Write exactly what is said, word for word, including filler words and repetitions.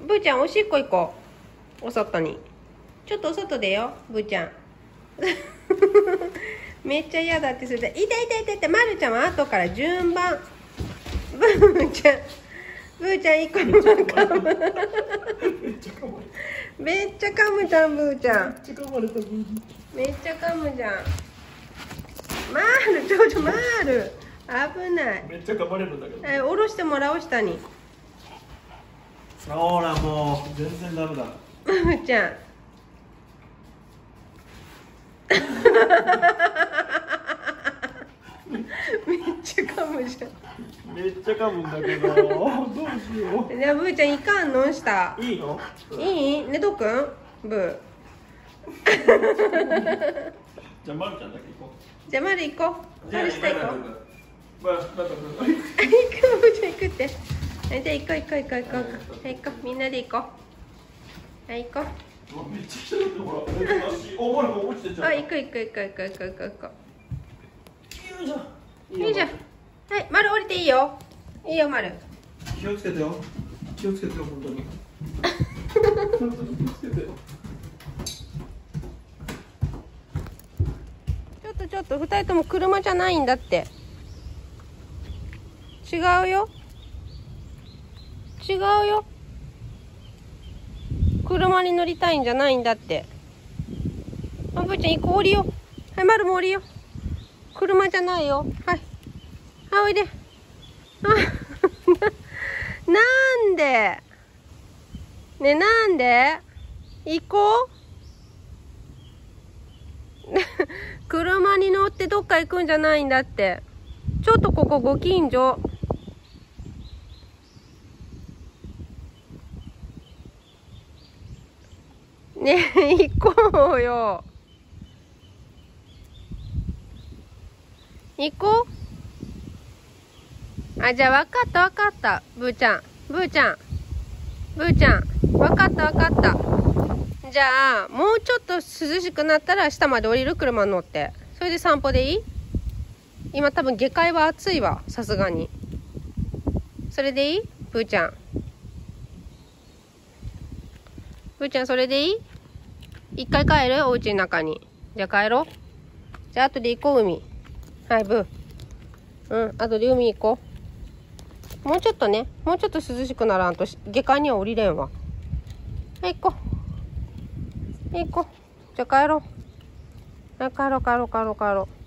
ブーちゃんおしっこ行こう。お外に。ちょっとお外でよ、ブーちゃん。めっちゃ嫌だってする。痛い痛い痛い痛い。まるちゃんは後から順番。ブーちゃん。ブーちゃん一個も噛む。めっちゃ噛む。めっちゃ噛むじゃん、ブーちゃん。めっちゃ噛まれた、ブー。めっちゃ噛むじゃん。まる、ちょちょ、まる。危ない。 めっちゃ噛まれるんだけど。 え、下ろしてもらおう、下に。 ほら、もう、全然ダメだ。 ブーちゃん。めっちゃ噛むじゃん。 めっちゃ噛むんだけど、どうしよう。 じゃあブーちゃんいかんの下。 いいの？ いい？ねどくん？ブー。 じゃあまるちゃんだけ行こじゃあまる行こう。まる下行こう。 まる、まる、 行くブーちゃん行くって。じゃあ行こう行こう行こう行こう。はい行こうみんなで行こう。はい行こう。 めっちゃ来てるってほら。足、おまるが落ちてちゃう。 あ行く行く行く行く行く行く行く。 よいしょ。 いいじゃん。はい、まる降りていいよ。いいよ、まる。 気をつけてよ。気をつけてよ、本当に。本当に気をつけてよ。 ちょっとちょっと、二人とも車じゃないんだって。違うよ。違うよ。車に乗りたいんじゃないんだって。あ、ぶーちゃん、行こう、降りよう。はい、まるも降りよう。車じゃないよ。はい。あ、おいで。あ、なんでね、なんで行こう。車に乗ってどっか行くんじゃないんだって。ちょっとここご近所。ねえ、行こうよ。行こう。あ、じゃあ分かった分かった。ブーちゃん。ブーちゃん。ブーちゃん。分かった分かった。じゃあ、もうちょっと涼しくなったら下まで降りる車乗って。それで散歩でいい？今多分下界は暑いわ。さすがに。それでいい？ブーちゃん。ブーちゃんそれでいい？一回帰る？お家の中に。じゃあ帰ろう。じゃあ後で行こう、海。はい、ブー。うん、後で海行こう。もうちょっとね、もうちょっと涼しくならんと、下界には降りれんわ。はい、行こう。行こう。じゃあ帰ろう。はい、帰ろう、帰ろう、帰ろう、帰ろう。